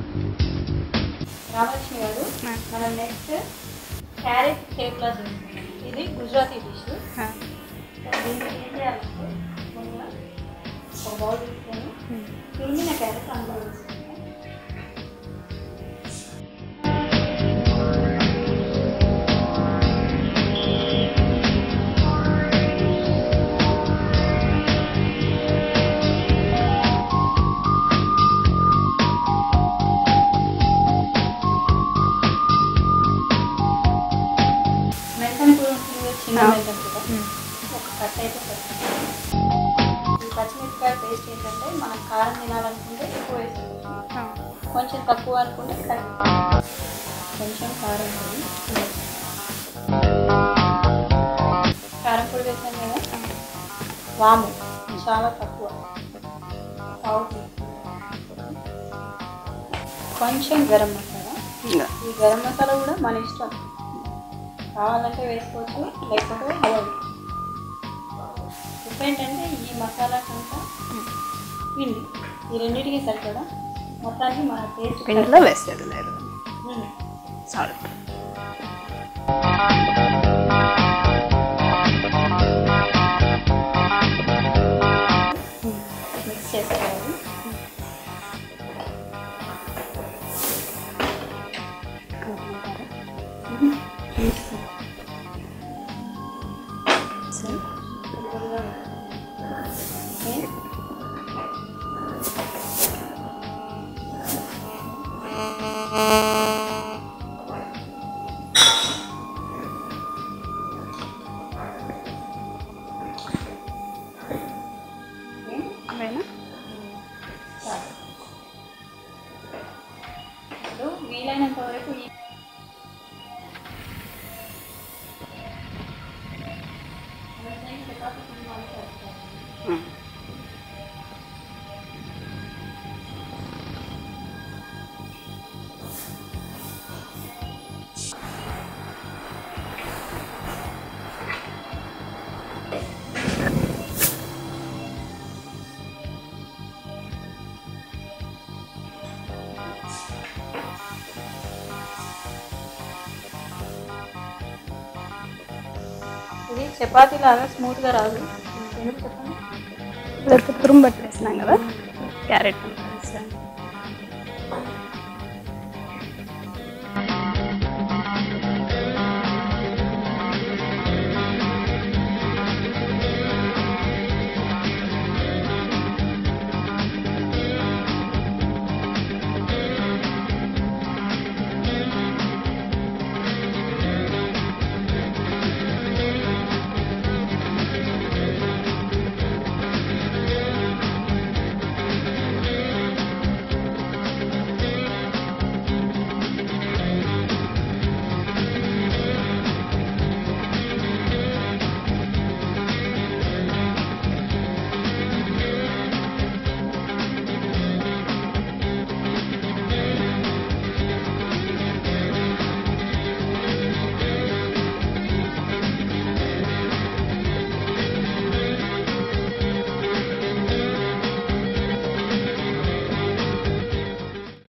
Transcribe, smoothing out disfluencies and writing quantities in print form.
రామలక్ష్మి గారు మనం next carrot టేప్లా చేస్తున్నాం. ఇది గుజరాతీ డిష్. దీనికి ఏం చేయాలంటే ముందుగా ఒక బౌల్ తీసుకొని తురిమిన క్యారెట్ అందులో వేసుకుంటాం. మెంతం కూర ఉంటుంది, చిన్న మెంతం కూర ఒక కట్ అయితే సరిపోతుంది. ఈ పచ్చిమిరపకాయ పేస్ట్ ఏంటంటే మనం కారం తినాలనుకుంటే ఎక్కువ వేసుకోవచ్చు, కొంచెం తక్కువ అనుకుంటే కొంచెం కారం పొడి, కారం పొడి వేసాం కదా. వాము చాలా తక్కువ, పావు కొంచెం గరం మసాలా. ఈ గరం మసాలా కూడా మన ఇష్టం, కావాలంటే వేసుకోవచ్చు లేకపోతే అవ్వదు. ఉప్పు ఏంటంటే ఈ మసాలా కంతా పిండి, ఈ రెండింటికి సరిపడా మొత్తానికి మన టేస్ట్ పిండిలో వేసేది లేదు. సాల్ట్ మిక్స్ చేసుకోవాలి. ఇప్పుడు వీలైనంత వరకు ఇది చపాతీ లాగా స్మూత్గా రాదు. ఎందుకు చెప్పండి? తురుము పట్టి వేసినాం కదా క్యారెట్.